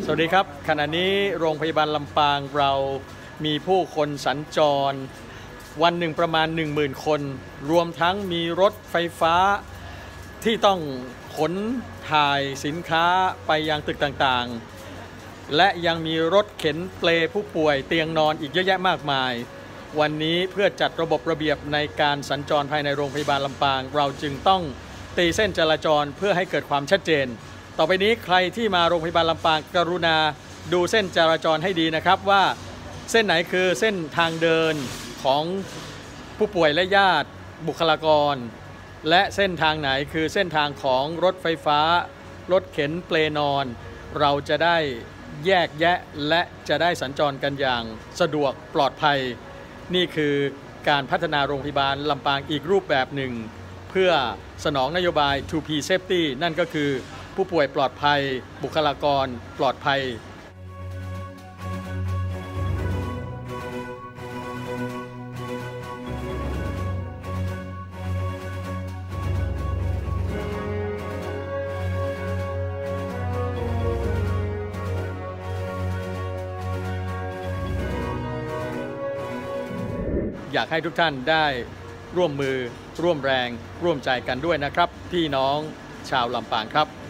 สวัสดีครับขณะนี้โรงพยาบาลลำปางเรามีผู้คนสัญจรวันหนึ่งประมาณ 10,000 คนรวมทั้งมีรถไฟฟ้าที่ต้องขนถ่ายสินค้าไปยังตึกต่างๆและยังมีรถเข็นเปลผู้ป่วยเตียงนอนอีกเยอะแยะมากมายวันนี้เพื่อจัดระบบระเบียบในการสัญจรภายในโรงพยาบาลลำปางเราจึงต้องตีเส้นจราจรเพื่อให้เกิดความชัดเจนต่อไปนี้ใครที่มาโรงพยาบาลลำปางกรุณาดูเส้นจราจรให้ดีนะครับว่าเส้นไหนคือเส้นทางเดินของผู้ป่วยและญาติบุคลากรและเส้นทางไหนคือเส้นทางของรถไฟฟ้ารถเข็นเปลนอนเราจะได้แยกแยะและจะได้สัญจรกันอย่างสะดวกปลอดภัยนี่คือการพัฒนาโรงพยาบาลลำปางอีกรูปแบบหนึ่งเพื่อสนองนโยบาย 2P Safety นั่นก็คือผู้ป่วยปลอดภัยบุคลากรปลอดภัยอยากให้ทุกท่านได้ร่วมมือร่วมแรงร่วมใจกันด้วยนะครับพี่น้องชาวลำปางครับ